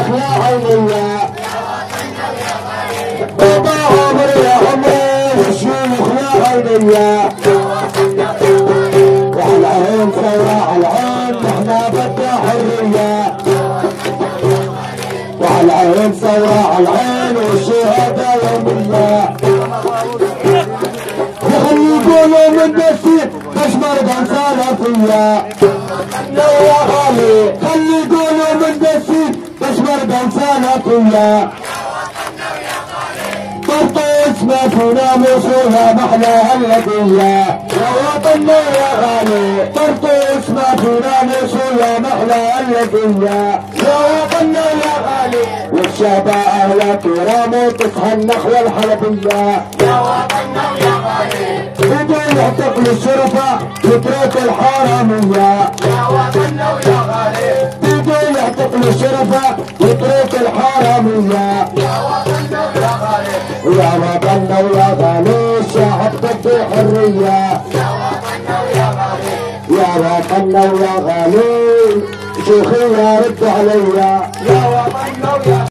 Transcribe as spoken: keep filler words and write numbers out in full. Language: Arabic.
يا عينيا بابا عمر يا عمر والشيوخ يا عينيا وعلى عين ثورة على عين نحنا بدنا حرية وعلى عين ثورة على عين والشهادة يومية يخلي يقولوا من نفسي تشمر بنسانة فيا يا غالي خلي يقولوا من نفسي تشمر بنسانة فيا طرطوس ما فينا موصولها محلى هالهدية يا وطننا يا غالي طرطوس ما فينا موصولها محلى هالهدية يا وطننا يا غالي والشعب أهل كرام تصحى النخوة الحلبية يا وطننا يا غالي بدون يعتقل الشرفة يترك الحرامية يا وطننا يا غالي بدون يعتقل الشرفة يترك الحرامية يا وطننا يا غالي يا وطننا ويا غالي الشعب بده حرية يا وطننا ويا غالي يا وطننا ويا غالي شيخي يا رد عليا يا وطننا ويا